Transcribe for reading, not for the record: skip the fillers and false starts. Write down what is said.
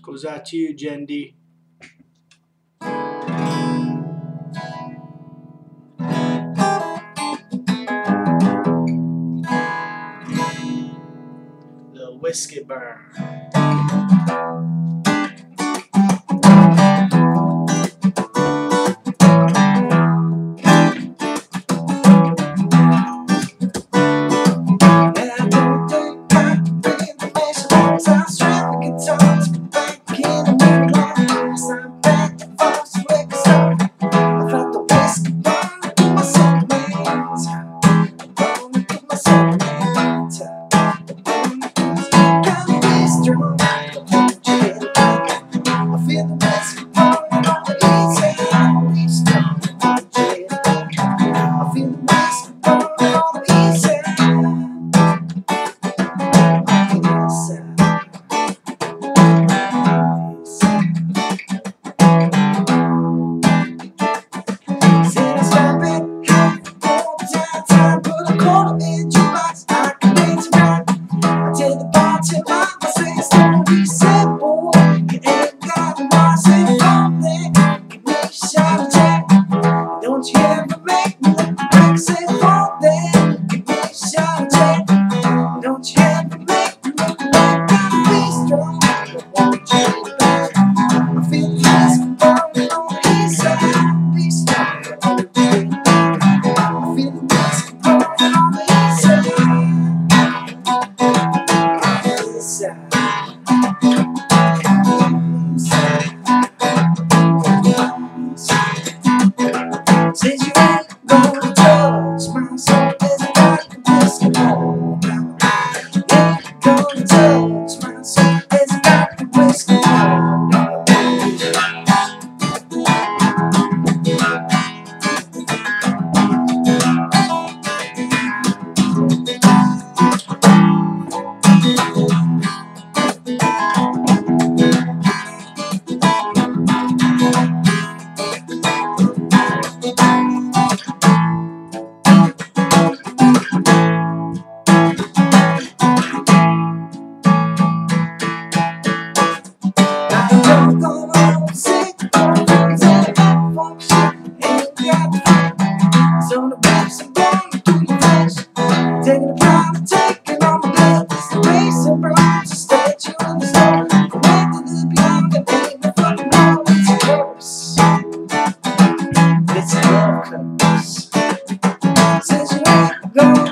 Scusaci, Jandy. The whiskey burn. Don't you ever make me look like say for them. Give me a shot, Jack. Don't you ever make me look like I'll be strong. I want you back. I feel the risk burning on the inside. Be strong. I want you back. I feel the risk burning on the inside. Says you ain't gonna touch my soul, there's a dark whiskey all around. Ain't gonna touch my soul, there's a dark whiskey all around. So the babes are going through your flesh, taking a pride and taking all my blood. It's the race and bronze, a statue in the snow. Going to the beyond and ain't no fucking know. It's a curse. It's a love curse. Says you ain't gonna